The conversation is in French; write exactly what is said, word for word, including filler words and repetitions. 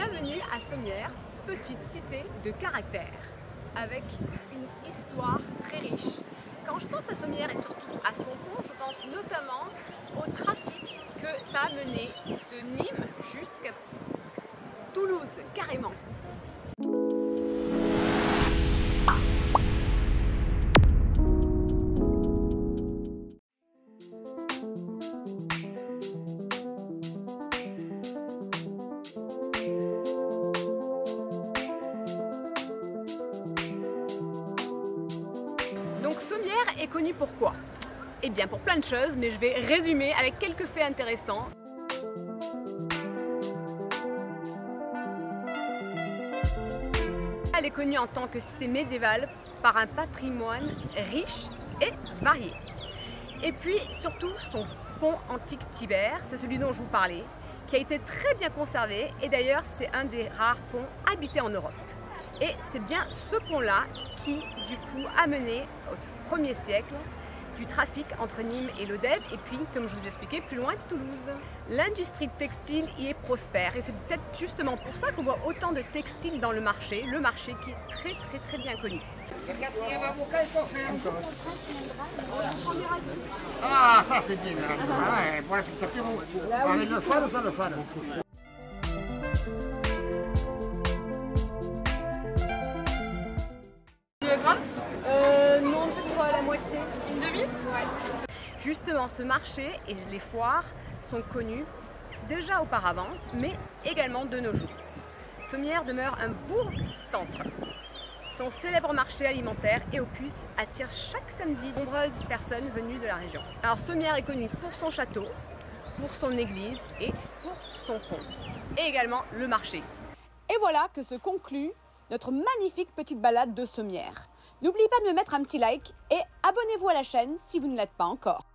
Bienvenue à Sommières, petite cité de caractère, avec une histoire très riche. Quand je pense à Sommières et surtout à son pont, je pense notamment au trafic que ça a mené de Nîmes jusqu'à Toulouse, carrément. Donc Sommières est connue pour quoi? Eh bien pour plein de choses, mais je vais résumer avec quelques faits intéressants. Elle est connue en tant que cité médiévale par un patrimoine riche et varié. Et puis surtout son pont antique Tibère, c'est celui dont je vous parlais, qui a été très bien conservé et d'ailleurs c'est un des rares ponts habités en Europe. Et c'est bien ce pont-là qui, du coup, a mené au premier siècle du trafic entre Nîmes et Lodève et puis, comme je vous expliquais, plus loin Toulouse. L'industrie textile y est prospère et c'est peut-être justement pour ça qu'on voit autant de textiles dans le marché, le marché qui est très très très bien connu. Ah, ça c'est bien. Ouais, pour avec le faro, ça le faro. Euh, non, peut-être la moitié. Une demi? Ouais. Justement, ce marché et les foires sont connus déjà auparavant, mais également de nos jours. Sommières demeure un bourg-centre. Son célèbre marché alimentaire et opus attire chaque samedi de nombreuses personnes venues de la région. Alors Sommières est connue pour son château, pour son église et pour son pont, et également le marché. Et voilà que se conclut notre magnifique petite balade de Sommières. N'oubliez pas de me mettre un petit like et abonnez-vous à la chaîne si vous ne l'êtes pas encore.